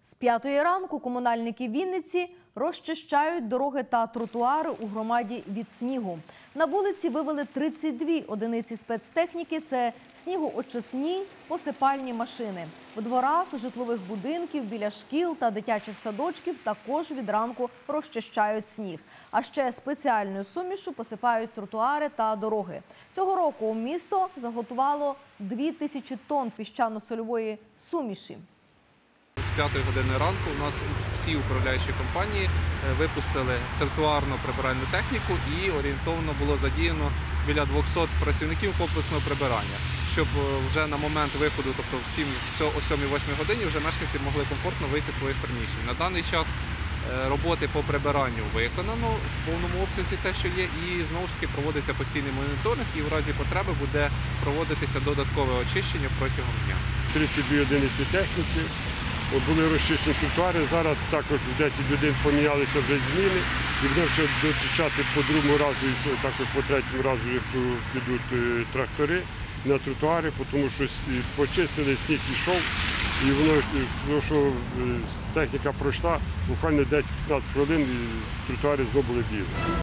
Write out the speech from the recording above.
З 5-ї ранку комунальники Вінниці розчищають дороги та тротуари у громаді від снігу. На вулиці вивели 32 одиниці спецтехніки – це снігоочисні посипальні машини. В дворах житлових будинків, біля шкіл та дитячих садочків також від ранку розчищають сніг. А ще спеціальною сумішю посипають тротуари та дороги. Цього року місто заготувало 2000 тонн піщано-сольової суміші. З 5-ї години ранку у нас всі управляючі компанії випустили тротуарну прибиральну техніку і орієнтовно було задіяно біля 200 працівників комплексного прибирання, щоб вже на момент виходу, тобто о 7-8 годині, вже мешканці могли комфортно вийти з своїх приміщень. На даний час роботи по прибиранню виконано в повному обсязі те, що є, і знову ж таки проводиться постійний моніторинг, і в разі потреби буде проводитися додаткове очищення протягом дня. 32 одиниці техніки. Були розчищені тротуари, зараз також в 10 годин помінялися вже зміни. І будемо ще дочищати по другому разу, і також по третьому разу вже підуть трактори на тротуари, тому що почистили, сніг йшов, і воно, що техніка пройшла, буквально 10-15 хвилин і тротуари знову були білі.